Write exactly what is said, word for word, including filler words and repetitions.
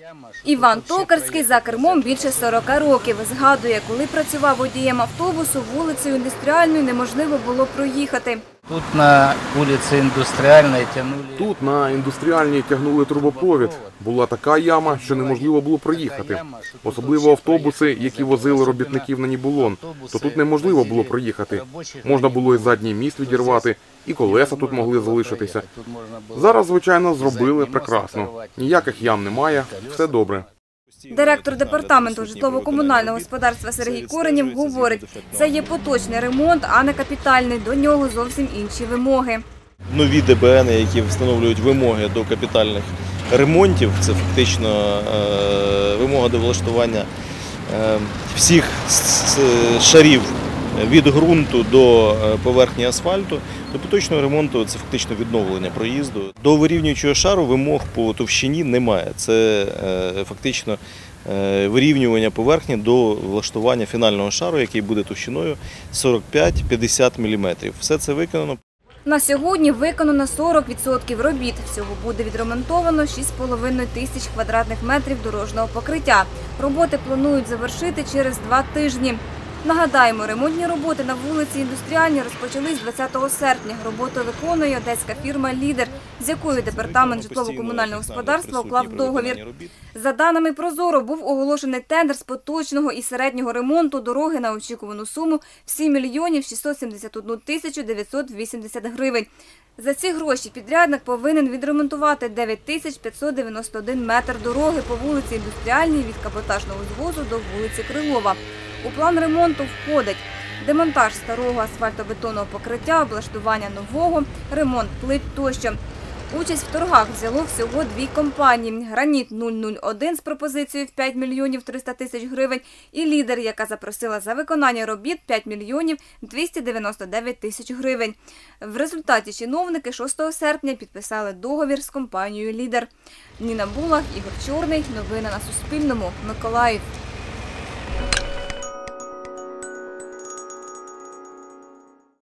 Іван Токарський за кермом більше сорока років. Згадує, коли працював водієм автобусу, вулицею Індустріальною неможливо було проїхати. Тут на вулиці Індустріальній тягнули... Тут на Індустріальній тягнули трубопровід. Була така яма, що неможливо було проїхати. Особливо автобуси, які возили робітників на Нібулон, то тут неможливо було проїхати. Можна було і задній міст відірвати, і колеса тут могли залишитися. Зараз, звичайно, зробили прекрасно. Ніяких ям немає, все добре. Директор департаменту житлово-комунального господарства Сергій Коренєв говорить, це є поточний ремонт, а не капітальний. До нього зовсім інші вимоги. Нові Д Б Н, які встановлюють вимоги до капітальних ремонтів, це фактично вимога до влаштування всіх шарів від ґрунту до поверхні асфальту. До поточного ремонту це фактично відновлення проїзду. До вирівнюючого шару вимог по товщині немає. Це фактично вирівнювання поверхні до влаштування фінального шару, який буде товщиною сорок п'ять - п'ятдесят міліметрів. Все це виконано. На сьогодні виконано сорок відсотків робіт. Всього буде відремонтовано шість з половиною тисяч квадратних метрів дорожнього покриття. Роботи планують завершити через два тижні. Нагадаємо, ремонтні роботи на вулиці Індустріальній розпочались двадцятого серпня. Роботу виконує одеська фірма «Лідер», з якою департамент житлово-комунального господарства уклав договір. За даними Прозоро, був оголошений тендер з поточного і середнього ремонту дороги на очікувану суму в сім мільйонів шістсот сімдесят одну тисячу дев'ятсот вісімдесят гривень. За ці гроші підрядник повинен відремонтувати дев'ять тисяч п'ятсот дев'яносто один метр дороги по вулиці Індустріальній від каботажного звозу до вулиці Крилова. У план ремонту входить демонтаж старого асфальтобетонного покриття, облаштування нового, ремонт плит тощо. Участь в торгах взяло всього дві компанії – «Граніт нуль нуль один» з пропозицією в п'ять мільйонів триста тисяч гривень і «Лідер», яка запросила за виконання робіт п'ять мільйонів двісті дев'яносто дев'ять тисяч гривень. В результаті чиновники шостого серпня підписали договір з компанією «Лідер». Ніна Булах, Ігор Чорний. Новини на Суспільному. Миколаїв.